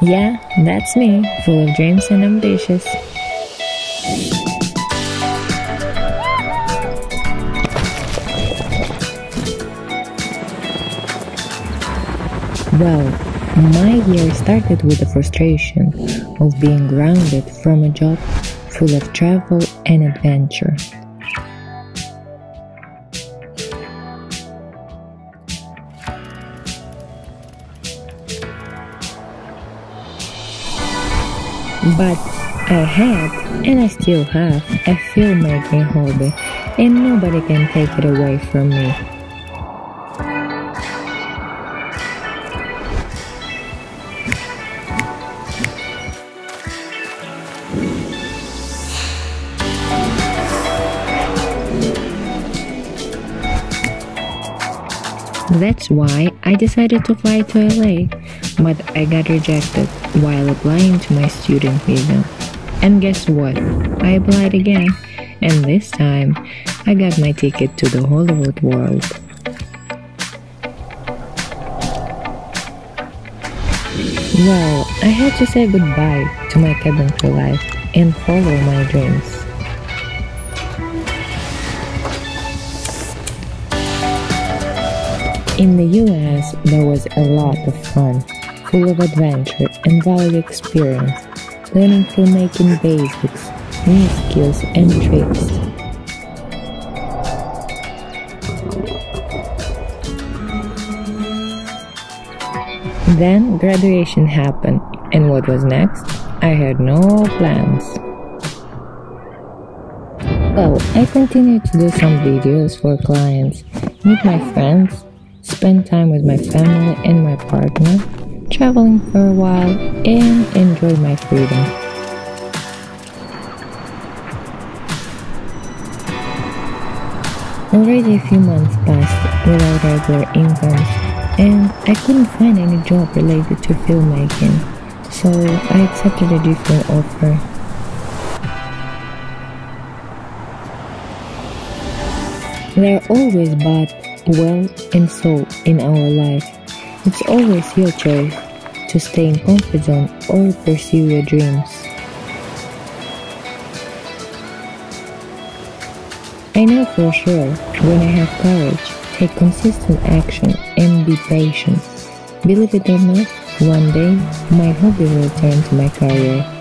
Yeah, that's me, full of dreams and ambitious. Well, my year started with the frustration of being grounded from a job full of travel and adventure. But I had, and I still have, a filmmaking hobby, and nobody can take it away from me. That's why I decided to fly to LA, but I got rejected while applying to my student visa. And guess what? I applied again, and this time I got my ticket to the Hollywood world. Well, I had to say goodbye to my cabin crew life and follow my dreams. In the US, there was a lot of fun, full of adventure and valuable experience, learning filmmaking basics, new skills and tricks. Then graduation happened, and what was next? I had no plans. Well, I continued to do some videos for clients, meet my friends, spend time with my family and my partner, traveling for a while, and enjoy my freedom. Already a few months passed without regular incomes, and I couldn't find any job related to filmmaking, so I accepted a different offer. There are always but, well, and so in our life. It's always your choice to stay in comfort zone or pursue your dreams. I know for sure, when I have courage, take consistent action and be patient. Believe it or not, one day my hobby will turn to my career.